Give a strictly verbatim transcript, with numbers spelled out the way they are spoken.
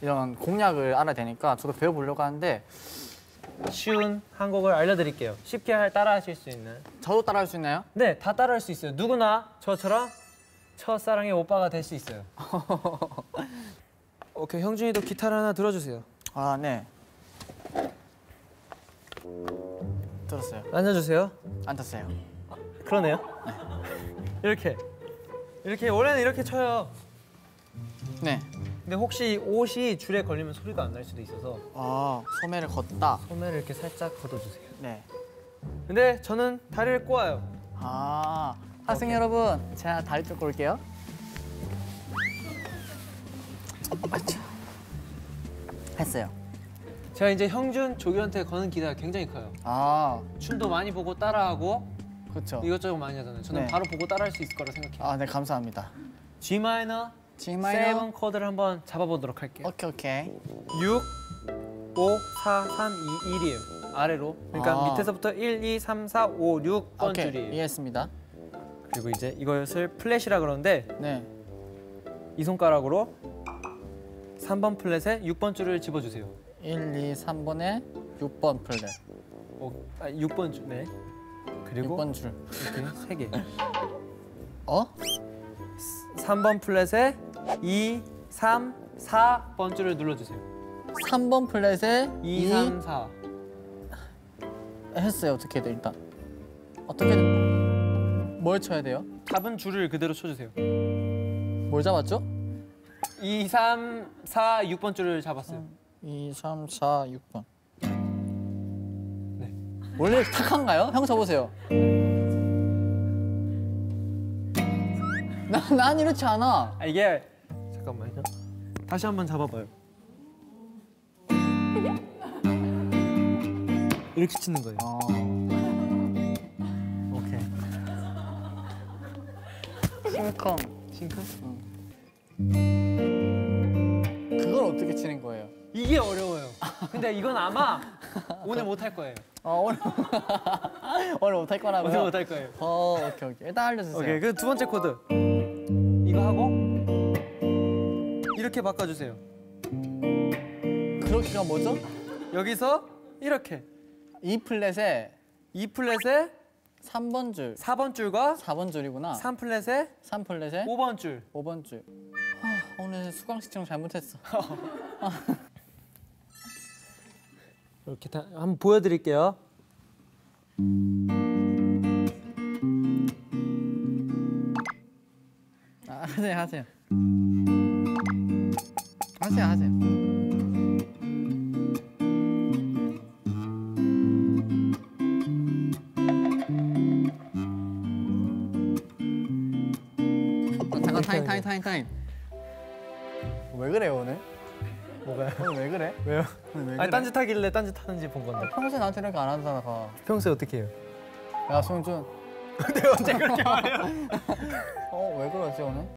이런 공략을 알아야 되니까 저도 배워보려고 하는데 쉬운 한국을 알려드릴게요. 쉽게 따라하실 수 있는. 저도 따라할 수 있나요? 네, 다 따라할 수 있어요. 누구나 저처럼 첫사랑의 오빠가 될 수 있어요. 오케이, 형준이도 기타를 하나 들어주세요. 아, 네. 들었어요. 앉아주세요. 앉았어요. 그러네요. 네. 이렇게. 이렇게 원래는 이렇게 쳐요. 네. 근데 혹시 옷이 줄에 걸리면 소리가 안 날 수도 있어서 아, 소매를 걷다. 소매를 이렇게 살짝 걷어주세요. 네. 근데 저는 다리를 꼬아요. 아, 학생 오케이. 여러분, 제가 다리 쭉 올게요. 맞죠? 했어요. 제가 이제 형준, 조규한테 거는 기대가 굉장히 커요. 아, 춤도 많이 보고 따라하고 그렇죠. 이것저것 많이 하잖아요. 저는 네. 바로 보고 따라할 수 있을 거라 생각해요. 아, 네, 감사합니다. G 마이너, G 마이너, 칠 코드를 한번 잡아보도록 할게요. 오케이, 오케이. 육, 오, 사, 삼, 이, 일이에요. 아래로. 그러니까 아. 밑에서부터 일, 이, 삼, 사, 오, 육 번 오케이, 줄이에요. 이해했습니다. 그리고 이제 이것을 플랫이라 그러는데 네. 이 손가락으로 삼 번 플랫에 육 번 줄을 집어주세요. 일, 이, 삼 번에 육 번 플랫. 어, 아, 육 번 줄. 네. 그리고 육 번 줄. 이렇게 세 개. 어? 삼 번 플랫에 이, 삼, 사 번 줄을 눌러주세요. 삼 번 플랫에 이, 삼, 사. 했어요. 어떻게든 일단. 어떻게든 뭘 쳐야 돼요? 잡은 줄을 그대로 쳐주세요. 뭘 잡았죠? 이, 삼, 사, 육 번 줄을 잡았어요. 이, 삼, 사, 육 번. 네. 원래 탁한가요? 형 쳐보세요. 난, 난 이렇지 않아. 아, 이게 잠깐만요. 다시 한번 잡아봐요. 이렇게 치는 거예요. 어. 오케이. 싱컹. 싱크? 그걸 어떻게 치는 거예요? 이게 어려워요. 근데 이건 아마 오늘 못 할 거예요. 어, 오늘 오늘 못할 거라고요? 오늘 못 할 거예요. 어, 오케이 오케이. 일단 알려주세요. 오케이. 그 두 번째 코드. 이거 하고 이렇게 바꿔주세요. 그렇게가 뭐죠? 여기서 이렇게 이 플랫에 이 플랫에 삼 번 줄, 사 번 줄과 사 번 줄이구나. 삼 플랫에 삼 플랫에 오 번 줄. 오 번 줄. 하, 오늘 수강 시청 잘못했어. 이렇게 다 한번 보여드릴게요. 아, 하세요 하세요. 하세요 하세요. 어, 잠깐 타임 타임 타임 타임. 왜 그래요 오늘? 뭐가요? 오늘 왜 그래? 왜요? 오늘 왜 그래? 아니 딴짓 하길래 딴짓 하는지 본 건데. 평소에 나한테 이렇게 안 하잖아. 평소에 어떻게 해요? 야 송준. 근데 언제 그렇게 말해요? 어 왜 그러지 오늘?